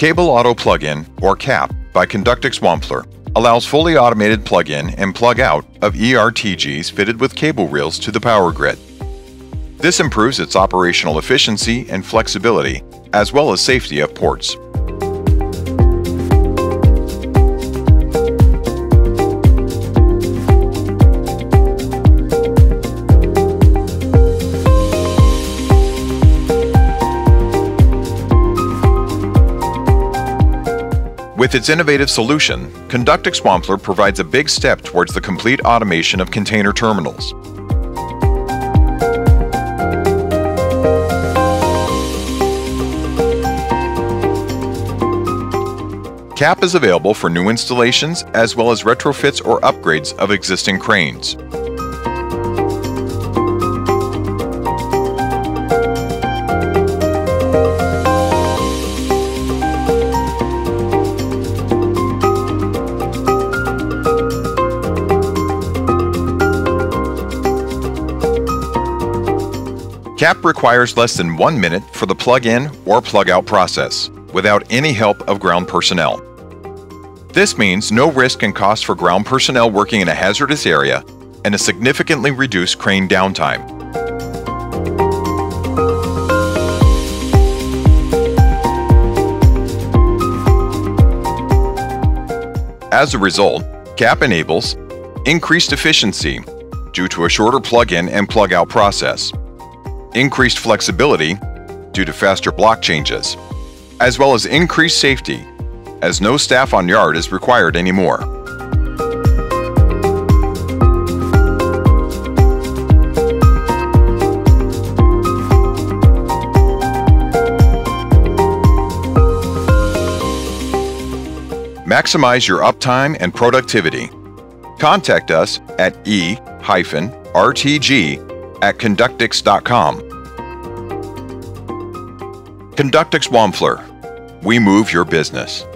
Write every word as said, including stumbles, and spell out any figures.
Cable Auto Plug-in, or C A P, by Conductix-Wampfler allows fully automated plug-in and plug-out of E R T Gs fitted with cable reels to the power grid. This improves its operational efficiency and flexibility, as well as safety of ports. With its innovative solution, Conductix-Wampfler provides a big step towards the complete automation of container terminals. C A P is available for new installations as well as retrofits or upgrades of existing cranes. C A P requires less than one minute for the plug-in or plug-out process, without any help of ground personnel. This means no risk and cost for ground personnel working in a hazardous area and a significantly reduced crane downtime. As a result, C A P enables increased efficiency due to a shorter plug-in and plug-out process, increased flexibility due to faster block changes, as well as increased safety, as no staff on yard is required anymore. Maximize your uptime and productivity. Contact us at E R T G at conductix dot com. Conductix-Wampfler. We move your business.